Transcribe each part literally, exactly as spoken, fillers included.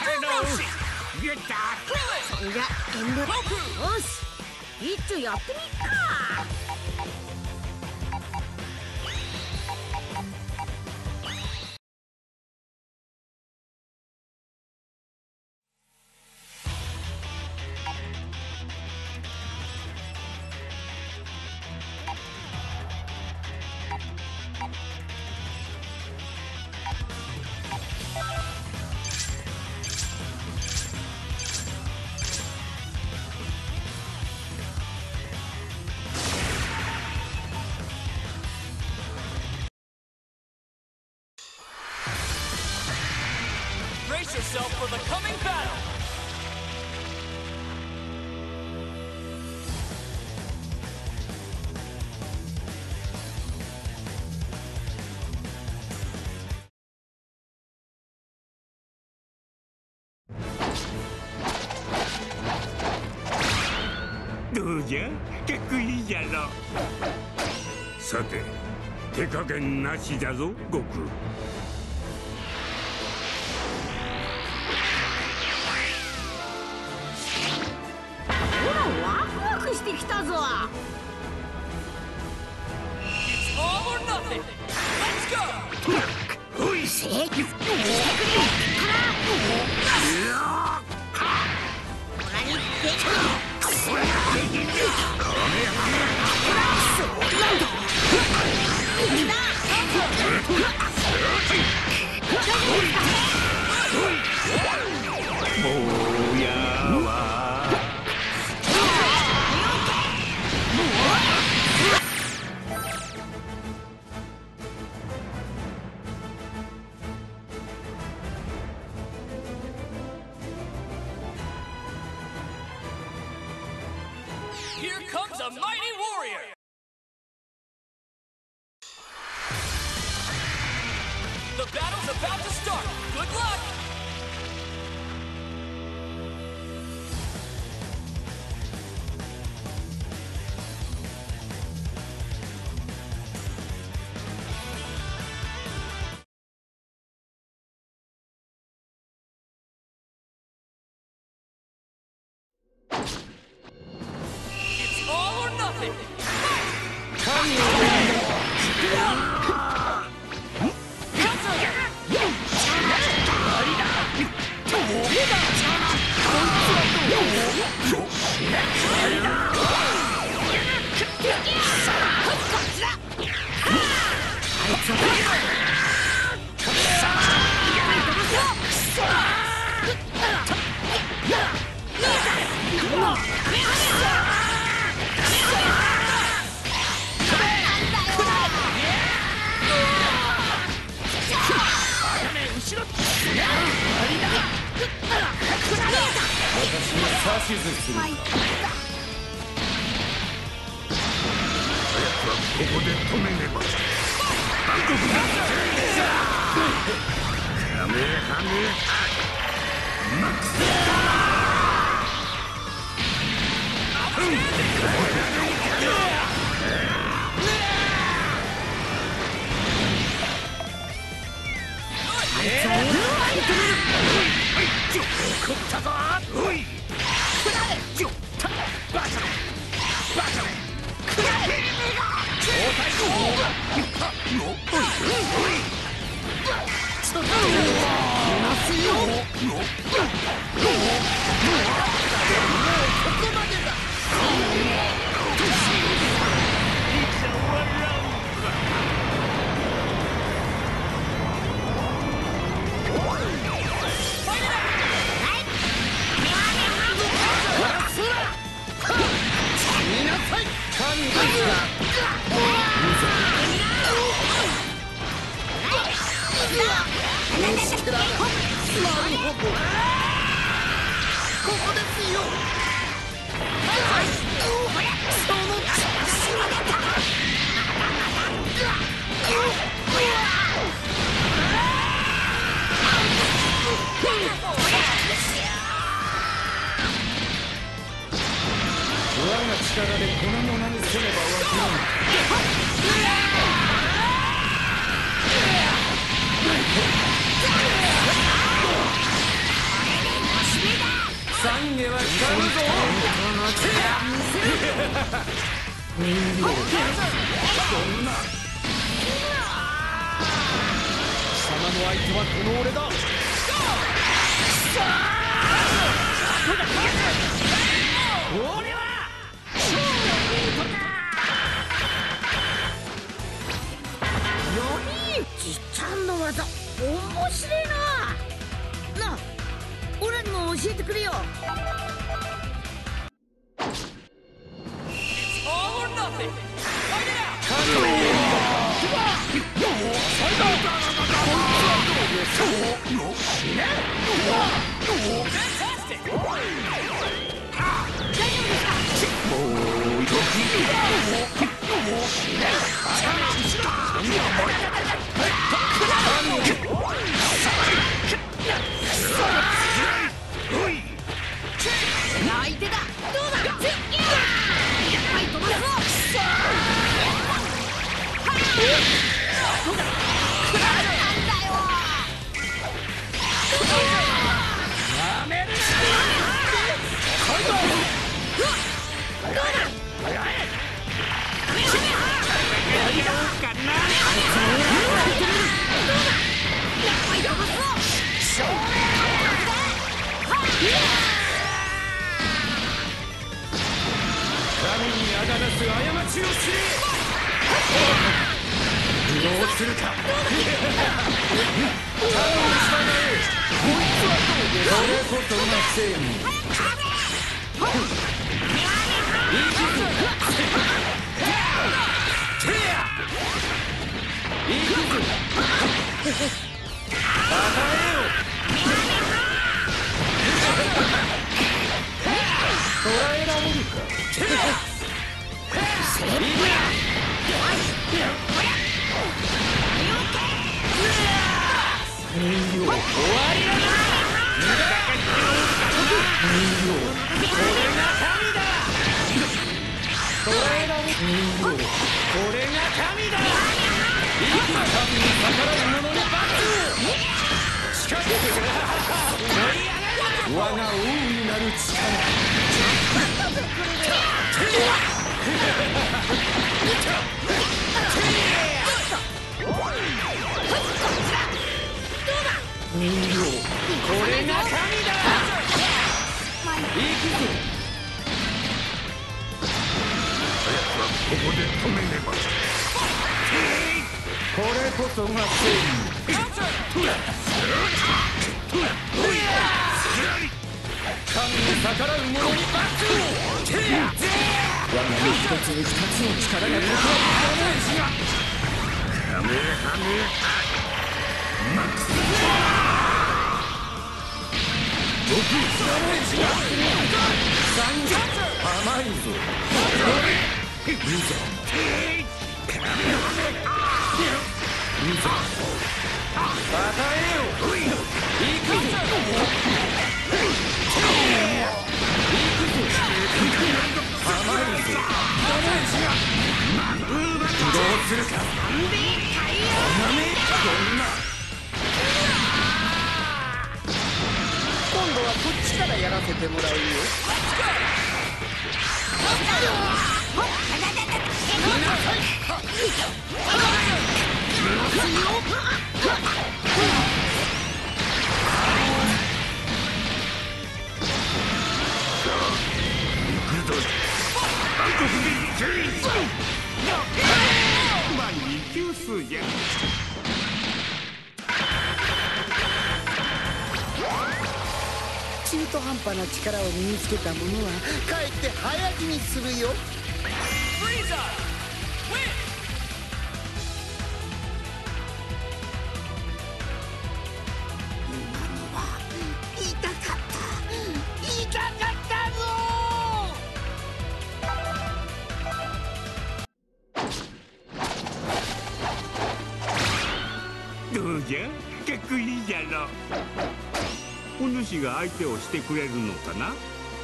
そんじゃ遠慮。よし、一丁やってみっか。 Brace yourself for the coming battle! どうじゃ、かっこいいじゃろ。さて、手加減なしだぞ、悟空。 ワクワクしてきたぞ。 It's all or nothing! Let's go! おいせいしてくれからオラにできる。 もうやわ。 Here comes a mighty warrior! The battle's about to start! Good luck! It's all or nothing! の相手はこの俺だ。俺はよりじっちゃんの技面白いな。なあ俺にも教えてくれよ。 All or nothing. Fight it out. Fantastic. 相手だ。どうだ。やっぱり飛ばすぞ。 神にあだなす過ちを知れ。どうするか。神に従え。こいつはどうで。それこそが正義。いくぞ。いくぞ。与えよ。捕らえられるか。人形終わりだな。人形これが神だ。捕らえられる人形これが神だ。いくら神に逆らう者に罰を。近づく。我が王になる力。人形これが神だ。行くぞ。 ここで止めねば。 これこそが正義。神に逆らう者に罰を。我が身一つに二つの力がかかる。 カメハメハマックス。僕甘いぞ。いいぞ。いいぞ。与えよ。行くぞ。甘いぞ。どうするか。 今度はこっちからやらせてもらうよ。 まあ二級数じゃ。 中途半端な力を身につけた者はかえって早死にするよ。 Frieza! Win! 今のは痛かった痛かったぞ。 どうじゃかっこいいじゃろ。お主が相手をしてくれるのかな。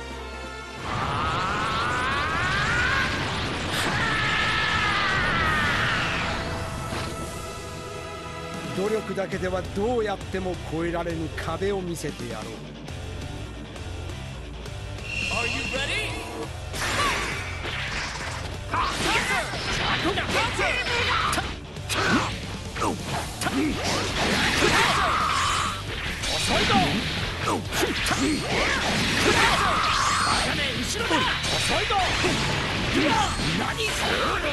努力だけではどうやっても越えられぬ壁を見せてやろう。 Are you ready? Fight! 遅いぞ。後ろだ。遅いぞ。何それ。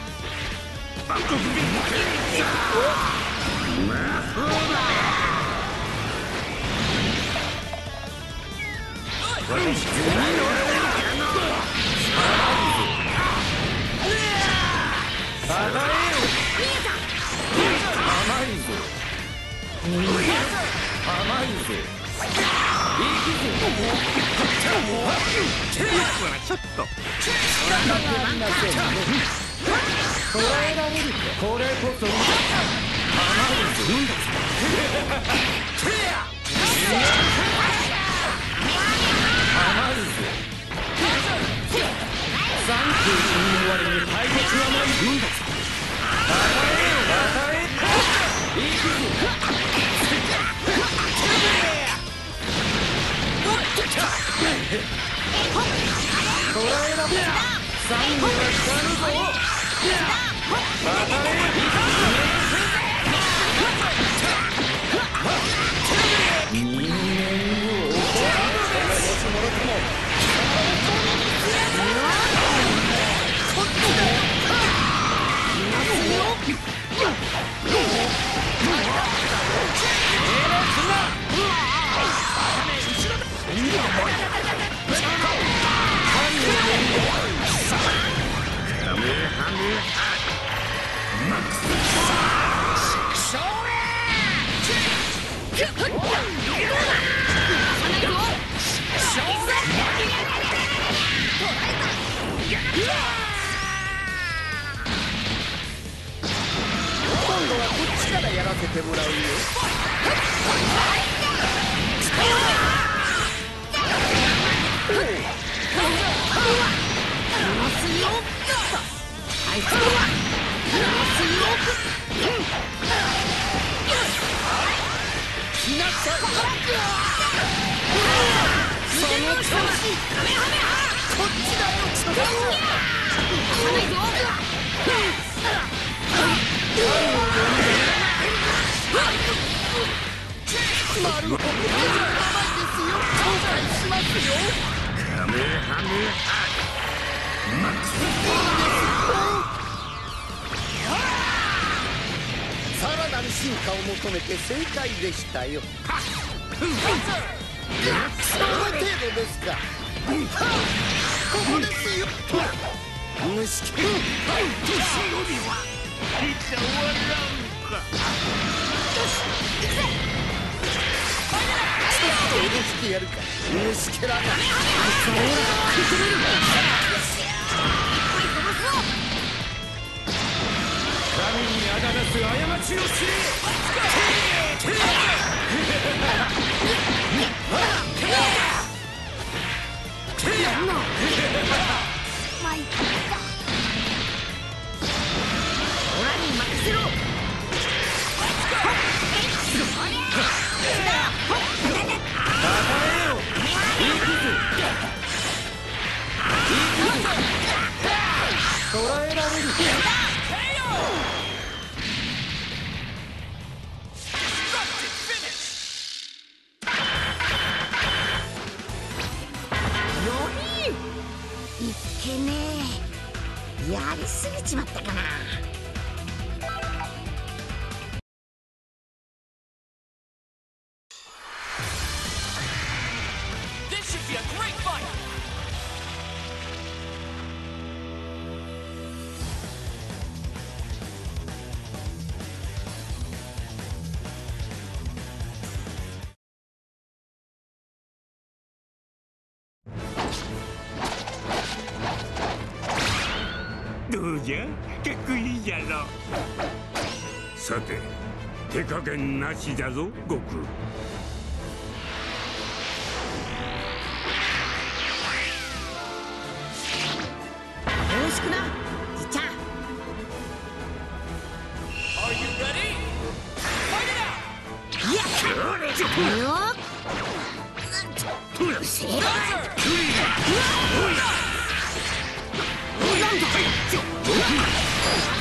ちょっと捉えられるか。これこそ甘いぞ。甘いぞ。サンキュー君の割に体力はない分だぞ。与えよ与え。行くぞ。捕らえられ。サンゴが光るぞ。与え。人間を怒らせてもろとも。今度はこっちからやらせてもらうよ。来なさい。その調子。こっちだよ。丸ごと甘いですよ。後悔しますよ。カメハメハマックス。さらなる進化を求めて正解でしたよ。その程度ですか。ここですよ。虫け。年寄りはいつ終わらんか。ちょっと脅してやるか。虫けらが。神にあだなす過ちを知れ。捕らえられる。 いっけねえ。やりすぎちまったかな。 This should be a great fight. どうじゃ、かっこいいじゃろ。さて、手加減なしだぞ、悟空。 よろしくな、じっちゃん。 Are you ready? Fight it out. やったよっ。せーなんだ。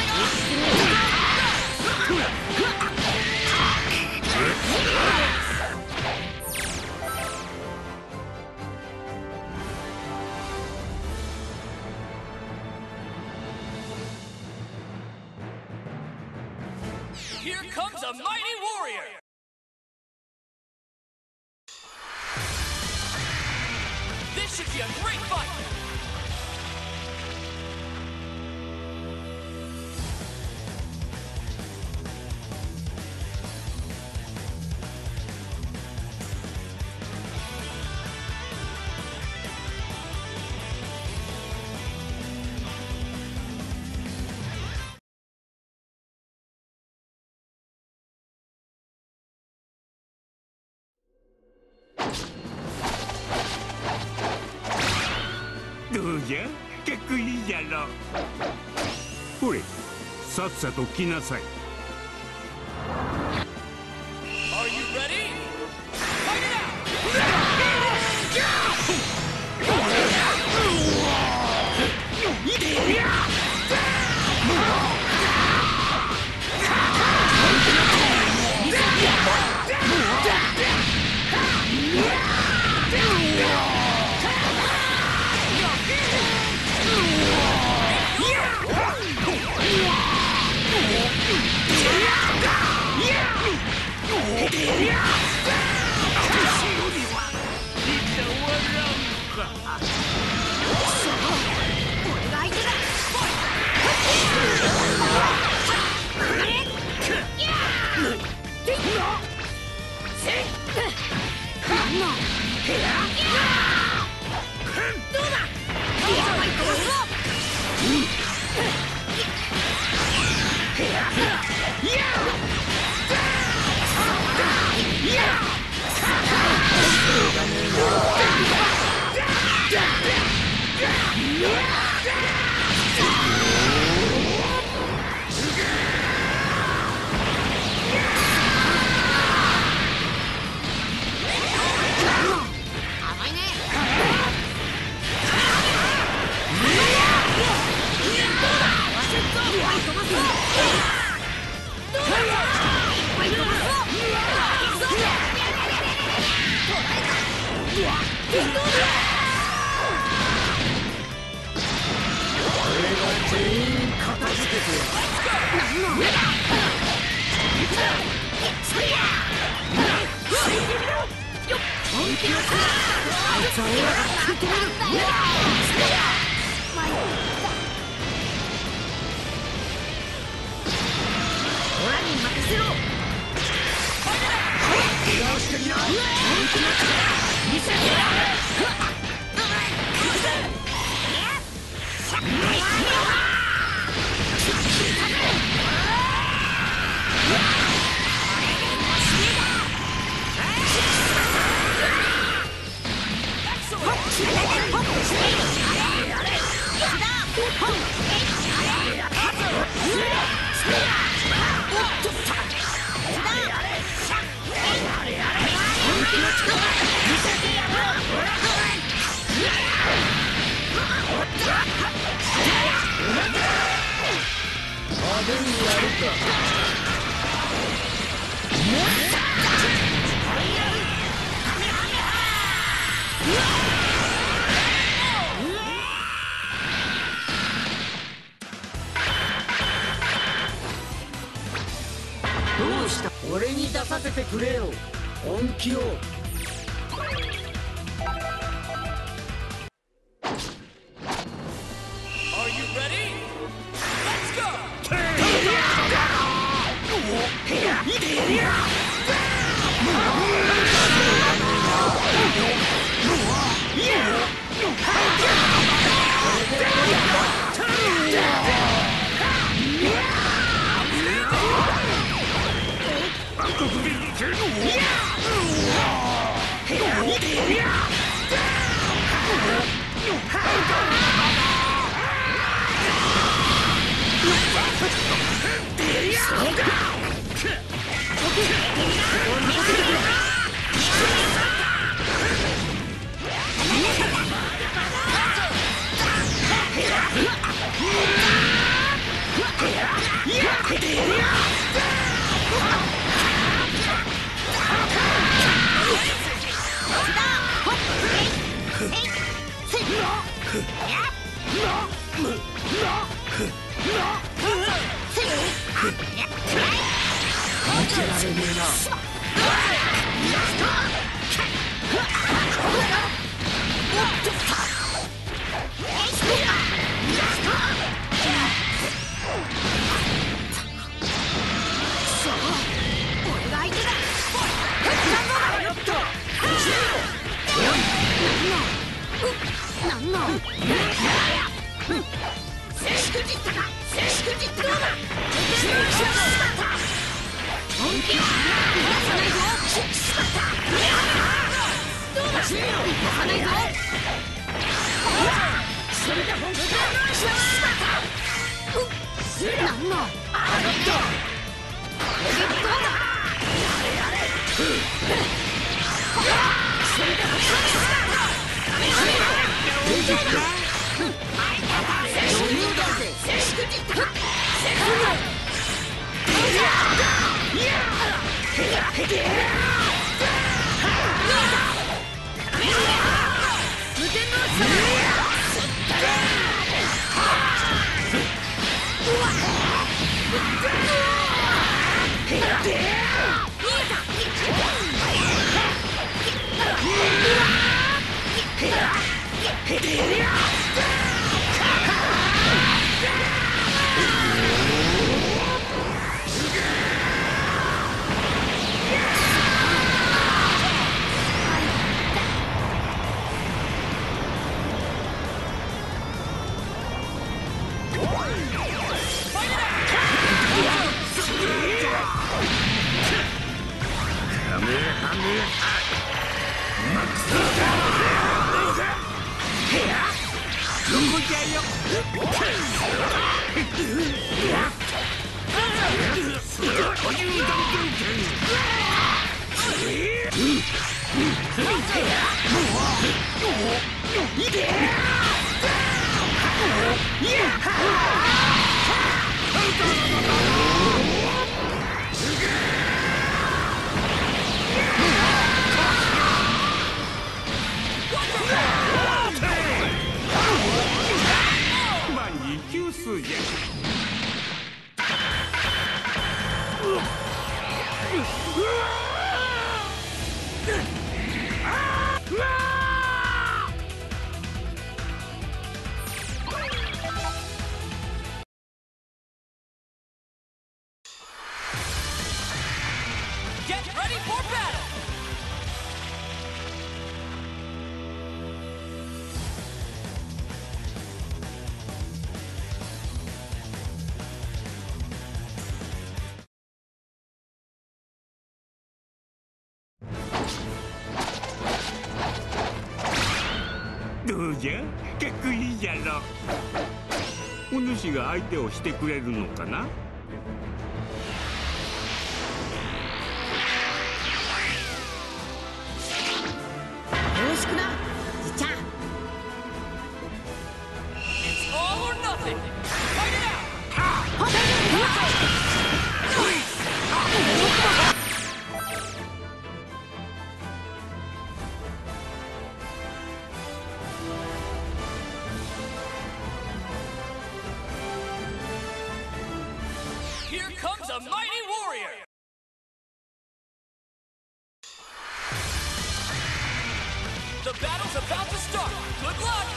a great fight! どうじゃ、かっこいいじゃろ。ほれ、さっさと来なさい。 Are you ready? Fight it out! どうした？俺に出させてくれよ。本気を。 Are you ready? Let's go! 万事休すじゃ。 Get ready for battle! どうじゃ、かっこいいじゃろ。お主が相手をしてくれるのかな。 よろしくな、じっちゃん。 It's all or nothing! Fight it out! Here comes a mighty warrior! The battle's about to start! Good luck!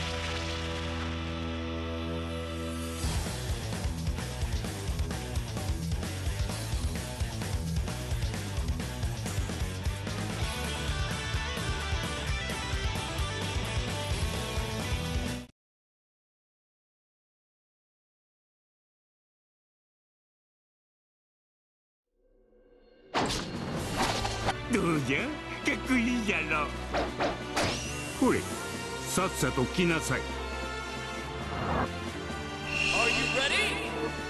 「どうじゃ、かっこいいじゃろ。ほれ、さっさと来なさい。 Are you ready?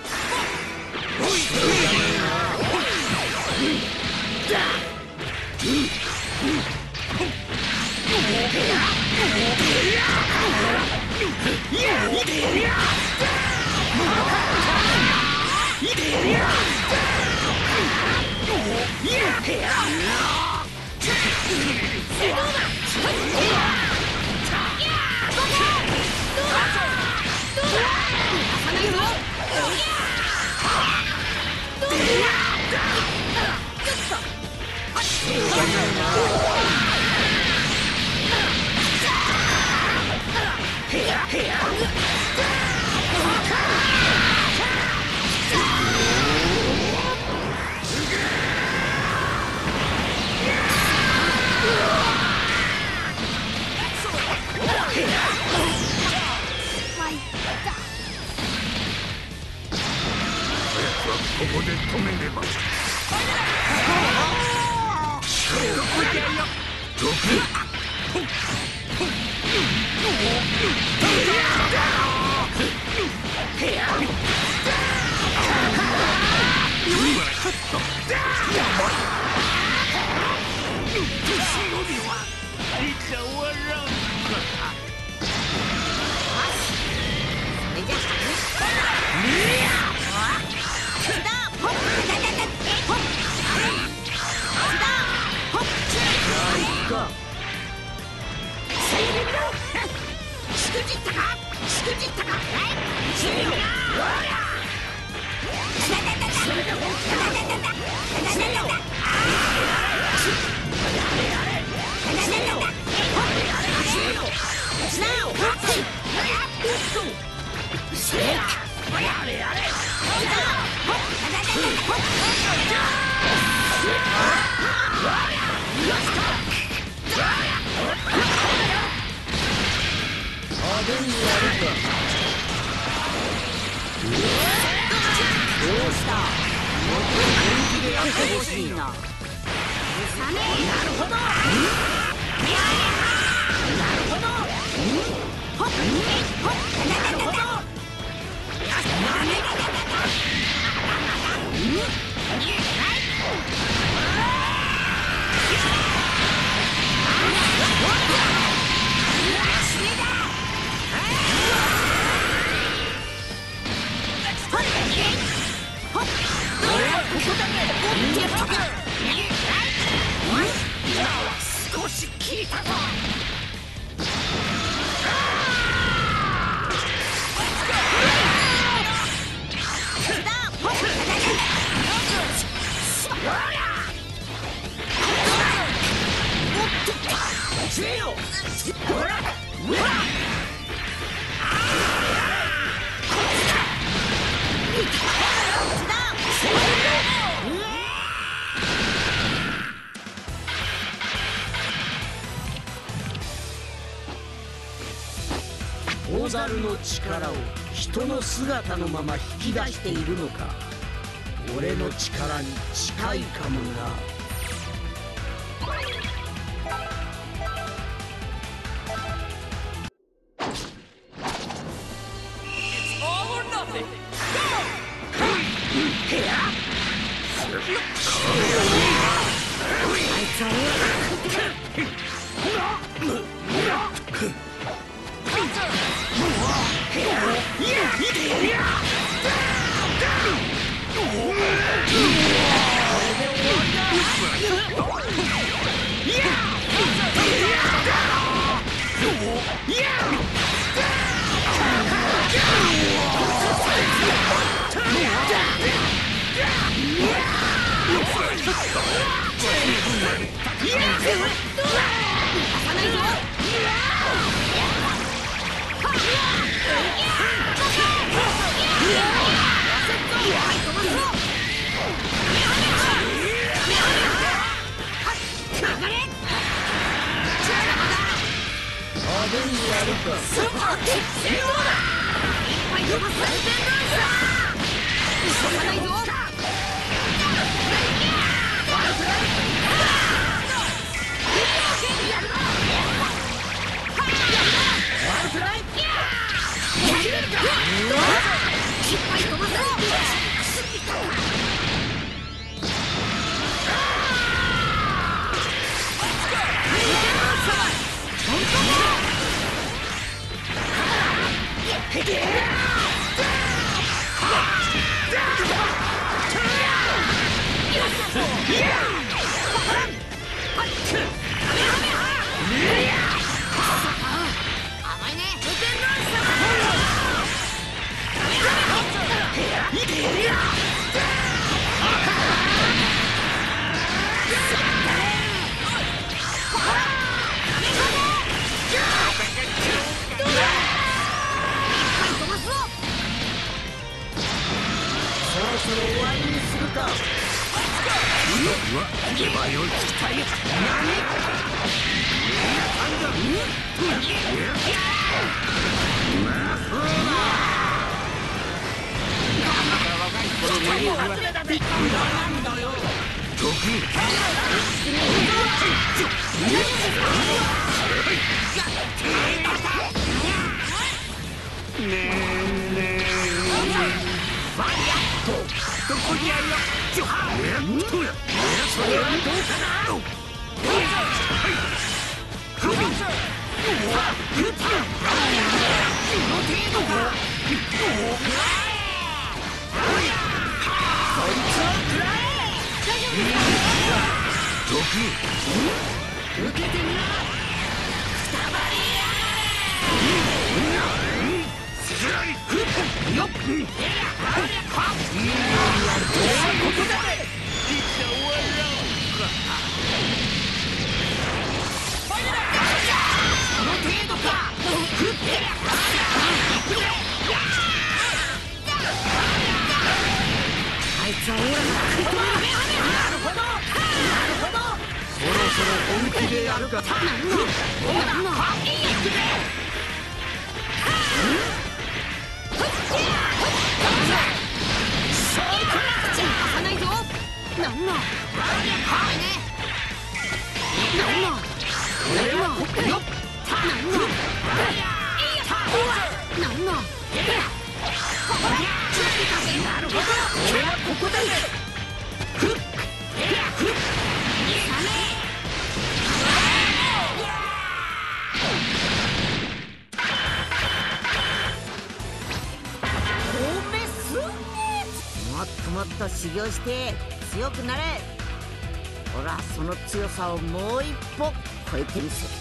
ここで止めれば。どこじゃよ。どこ。 大猿の力を人の姿のまま引き出しているのか。俺の力に近いかもな。 どこにあるよ受けてみろ。くたばりやよっこの程度か。あいつはオーラが食い止める。なるほどなるほど。 そろそろ本気でやるか。 なんのなんのいいやつでさないぞ。なんのなんのこれはよっなんのなんのなるほど。これはここだね。ふっふっもっともっと修行して強くなれ。俺はその強さをもう一歩超えてみせる。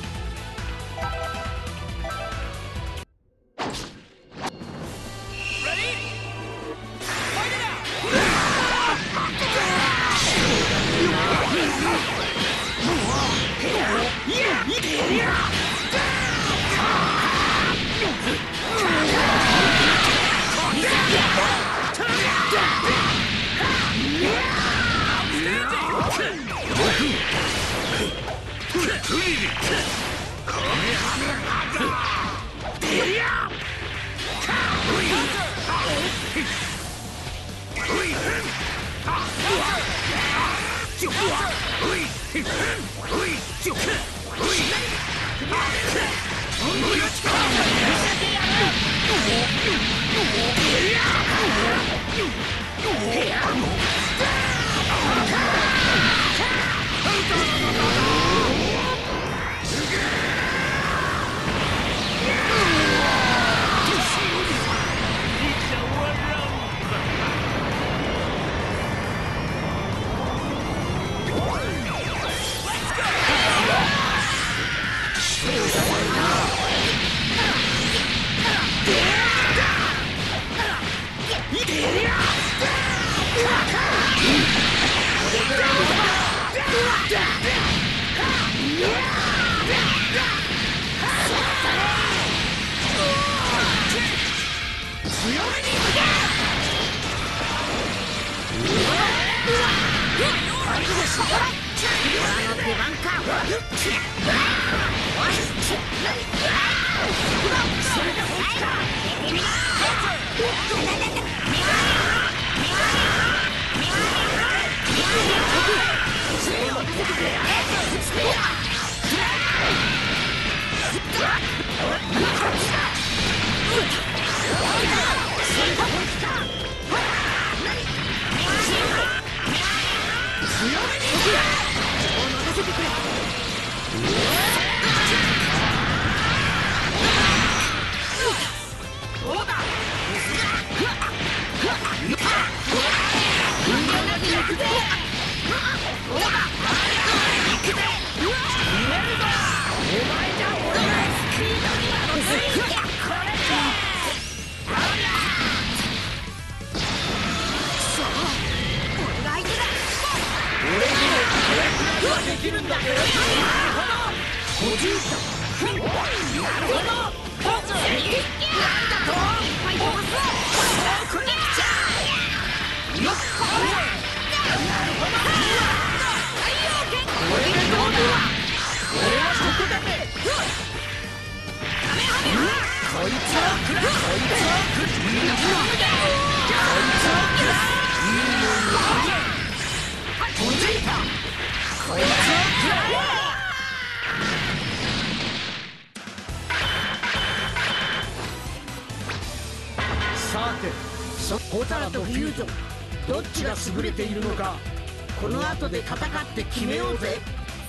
さて、そホタラとフュージョン、どっちが優れているのか、この後で戦って決めようぜ。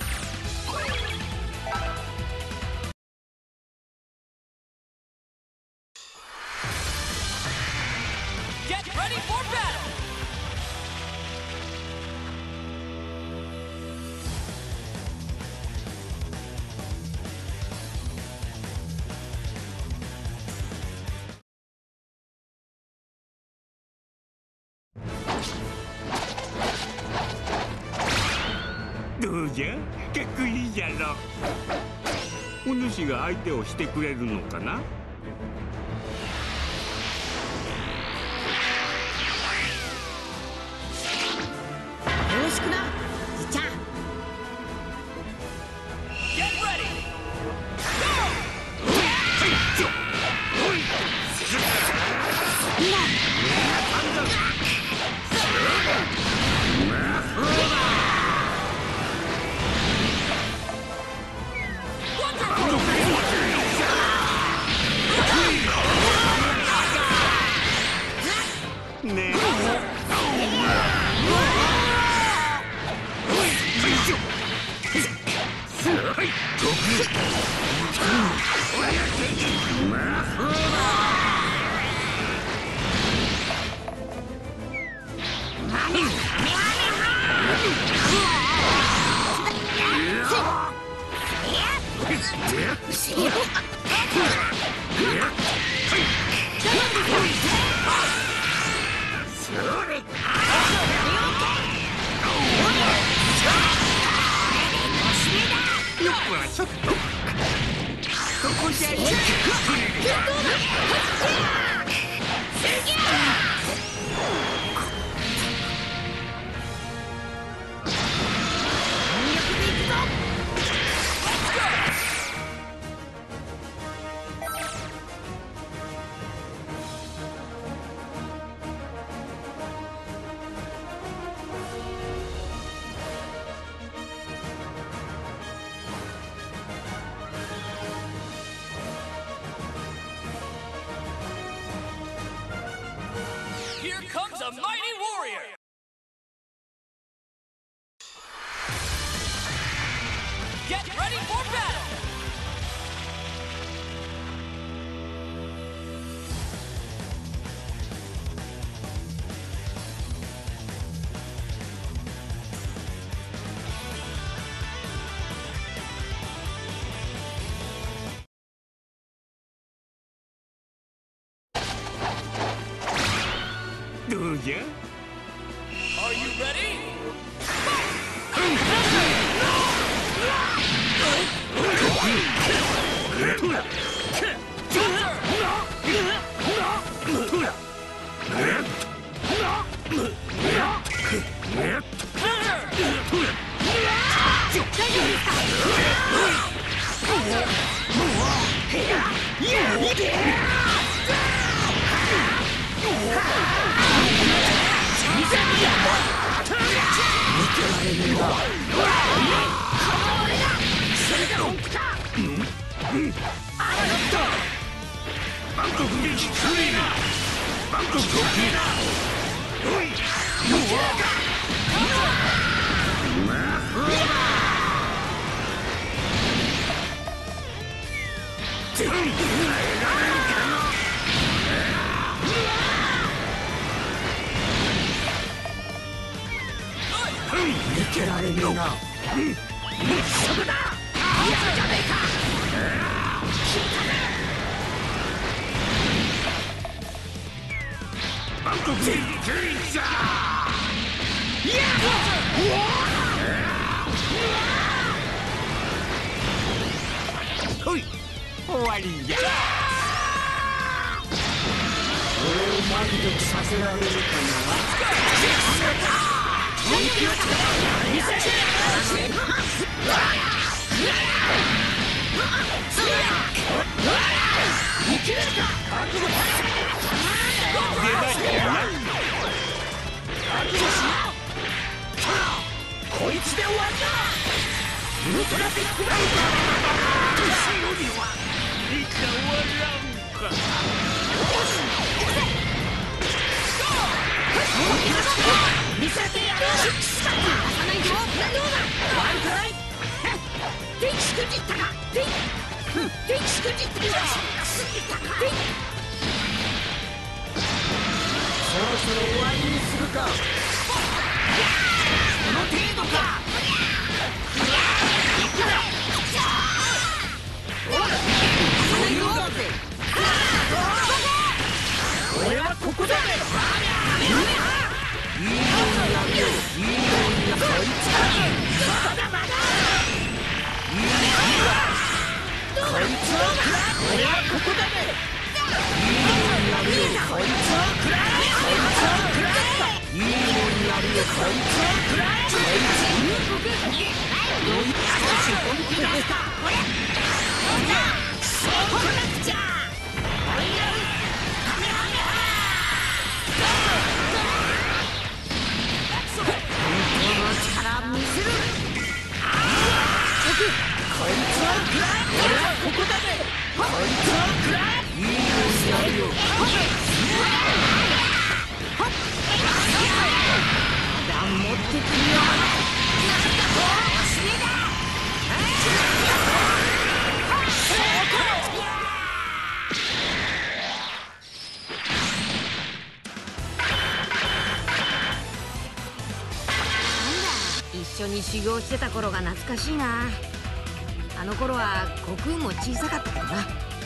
Get ready for battle! どうじゃ、かっこいいじゃろ。お主が相手をしてくれるのかな。 よろしくな、じっちゃん。 Get ready! Go! ねえ。ちょっとここじゃい。 Here comes a mighty warrior! Get ready for battle! do ya? Are you ready? ほい、終わりじゃ。 俺を満足させられるかこいつで終わりだ。ウルトラビッグバン後ろにはいかわらんか。見せてやる。ささないぞ。ワントライ。電気しくじったか。電気しくじったか。電気そろそろ終わりにするか。 この程度か。俺はここだ。いいようにやるよ。いいようにやるよ。 き出すかこれそうこなくちゃ追いやるカメハメハ本当の力見せるこいつを食らえ俺はここだぜこいつを食らえいいよやるよ弾持ってくるよ一緒に修行してた頃が懐かしいな。あの頃は虚空も小さかったけどな。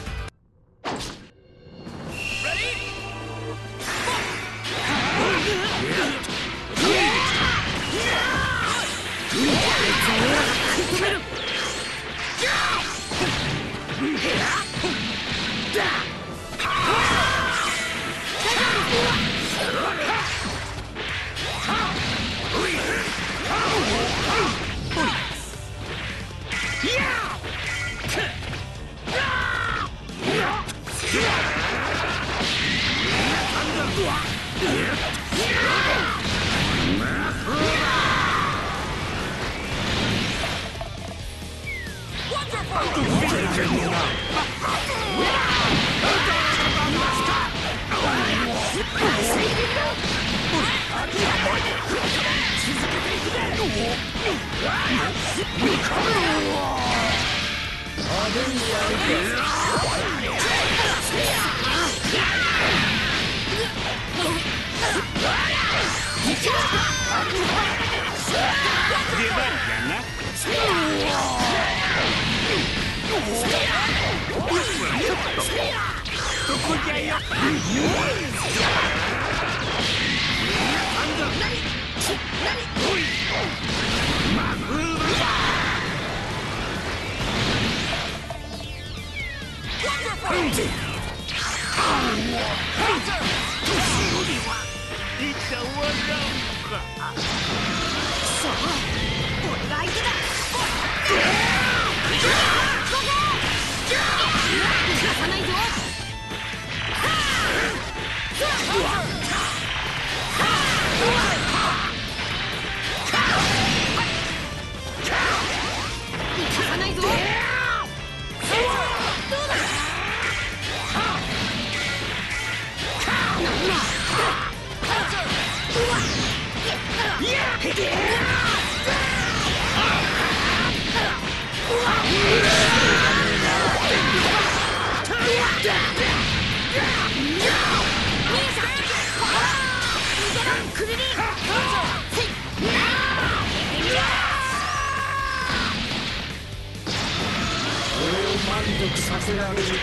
させられるかな。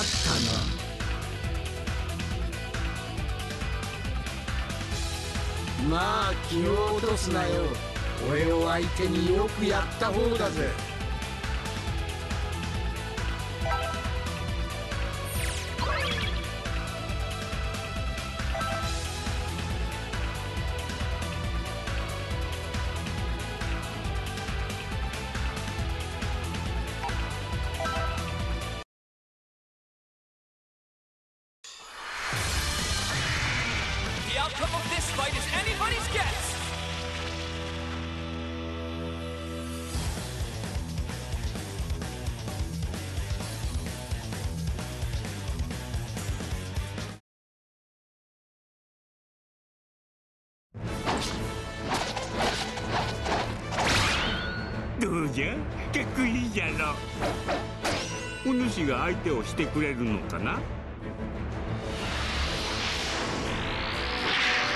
な。まあ気を落とすなよ。俺を相手によくやった方だぜ。 The outcome of this fight is anybody's guess! どうじゃ、かっこいいじゃろ。お主が相手をしてくれるのかな。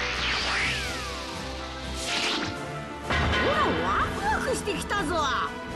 ほらワクワクしてきたぞ。